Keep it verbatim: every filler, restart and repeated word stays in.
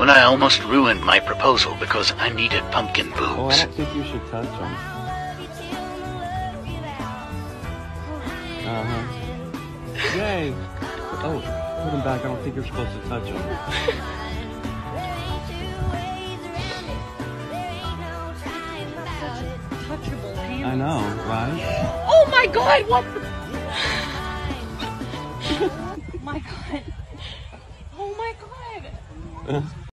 when I almost ruined my proposal because I needed pumpkin boobs. Oh, I don't think you should touch them. Uh-huh. Yay! Oh, put them back. I don't think you're supposed to touch them. Touchable hand. I know, right? Oh my god, what the... Oh my god. Oh my god.